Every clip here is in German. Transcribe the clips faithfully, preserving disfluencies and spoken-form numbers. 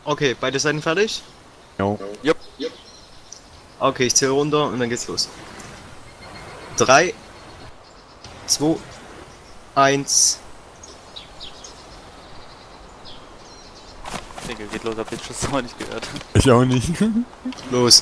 Okay, beide Seiten fertig? Jo. Jupp. Okay, ich zähle runter und dann geht's los. drei, zwei, eins. Digga, geht los, hab den Schuss noch nicht gehört. Ich auch nicht. Los.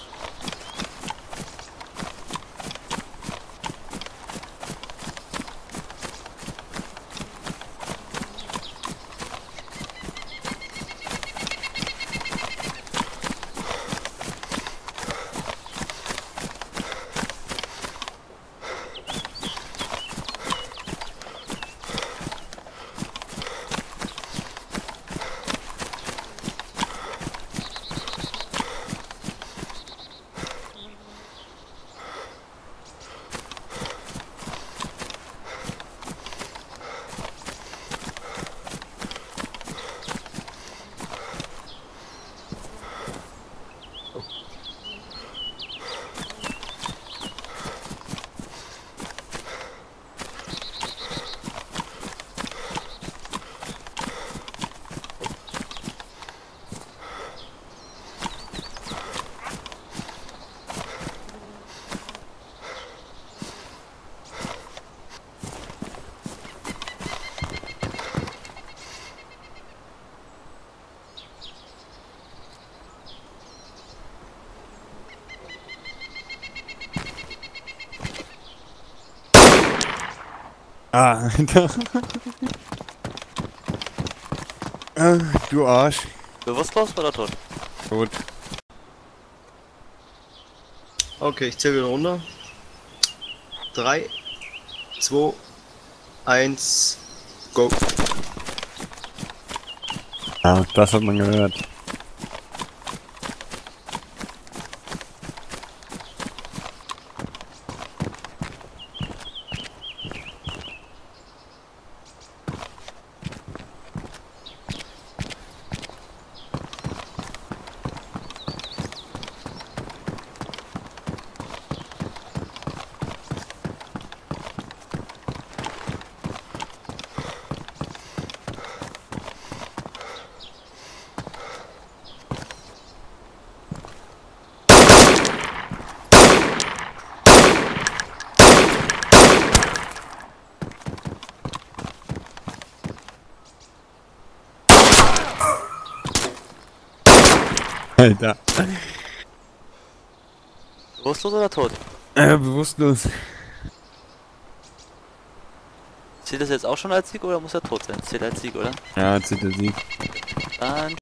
Ah, Alter. Ah, du Arsch. Bewusstlos oder tot? Gut. Okay, ich zähle wieder runter. drei, zwei, eins, go. Ja, das hat man gehört. Alter. Bewusstlos oder tot? Äh, bewusstlos. Zählt das jetzt auch schon als Sieg oder muss er tot sein? Zählt als Sieg, oder? Ja, zählt der Sieg. Dann